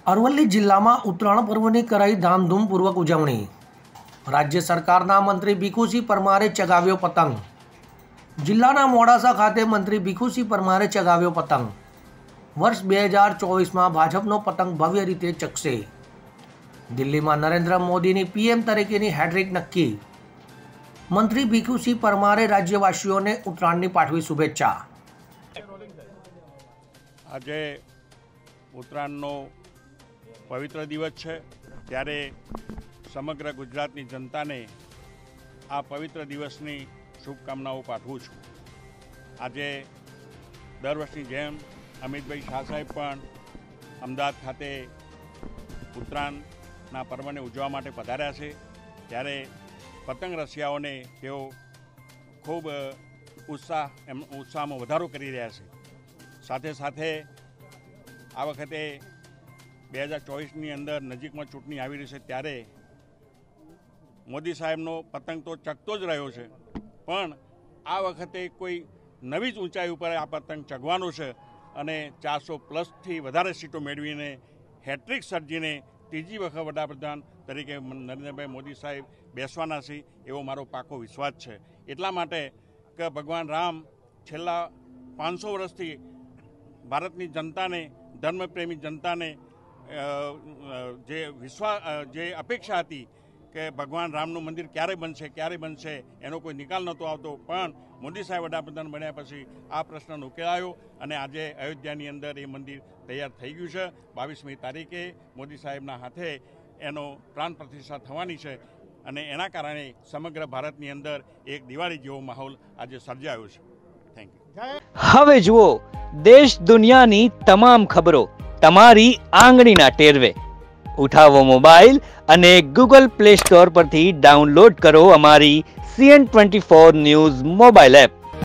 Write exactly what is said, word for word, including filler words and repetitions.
અરવલ્લી જિલ્લામાં ઉત્તરાયણ પર્વની કરાઈ ધામધૂમપૂર્વક ઉજવણી। રાજ્ય સરકારના મંત્રી ભીખુસિંહ પરમારે ચગાવ્યો પતંગ। જિલ્લાના મોડાસા ખાતે મંત્રી ભીખુસિંહ પરમારે ચગાવ્યો પતંગ। વર્ષ બે હજાર ચોવીસમાં ભાજપનો પતંગ ભવ્ય રીતે ચગશે। દિલ્હીમાં નરેન્દ્ર મોદીની પીએમ તરીકેની હેટ્રિક નક્કી। મંત્રી ભીખુસિંહ પરમારે રાજ્યવાસીઓને ઉત્તરાયણની પાઠવી શુભેચ્છા। આજે ઉત્તરાયણનો પવિત્ર દિવસ છે, ત્યારે સમગ્ર ગુજરાતની જનતાને આ પવિત્ર દિવસની શુભકામનાઓ પાઠવું છું। આજે દર વર્ષની જેમ અમિતભાઈ શાહ સાહેબ પણ અમદાવાદ ખાતે ઉત્તરાયણના પર્વને ઉજવવા માટે પધાર્યા છે, ત્યારે પતંગ રસિયાઓને તેઓ ખૂબ ઉત્સાહ એમ ઉત્સાહમાં વધારો કરી રહ્યા છે। સાથે સાથે આ વખતે બે હજાર ચોવીસની અંદર નજીકમાં ચૂંટણી આવી રહી છે, ત્યારે મોદી સાહેબનો પતંગ તો ચગતો જ રહ્યો છે, પણ આ વખતે કોઈ નવી જ ઊંચાઈ ઉપર આ પતંગ ચગવાનો છે અને ચારસો પ્લસથી વધારે સીટો મેળવીને હેટ્રિક સર્જીને ત્રીજી વખત વડાપ્રધાન તરીકે નરેન્દ્રભાઈ મોદી સાહેબ બેસવાના છે, એવો મારો પાકો વિશ્વાસ છે। એટલા માટે કે ભગવાન રામ છેલ્લા પાંચસો વર્ષથી ભારતની જનતાને, ધર્મપ્રેમી જનતાને જે વિશ્વાસ જે અપેક્ષા હતી કે ભગવાન રામનું મંદિર ક્યારે બનશે ક્યારે બનશે એનો કોઈ નિકાલ નહોતો આવતો, પણ મોદી સાહેબ વડાપ્રધાન બન્યા પછી આ પ્રશ્નનો ઉકેલાયો અને આજે અયોધ્યાની અંદર એ મંદિર તૈયાર થઈ ગયું છે। બાવીસમી તારીખે મોદી સાહેબના હાથે એનો પ્રાણ પ્રતિષ્ઠા થવાની છે અને એના કારણે સમગ્ર ભારતની અંદર એક દિવાળી જેવો માહોલ આજે સર્જાયો છે। Thank you. હવે જુઓ દેશ દુનિયાની તમામ ખબરો તમારી આંગળીના ટેરવે। ઉઠાવો મોબાઈલ અને ગૂગલ પ્લે સ્ટોર પરથી ડાઉનલોડ કરો અમારી CN twenty four news mobile app.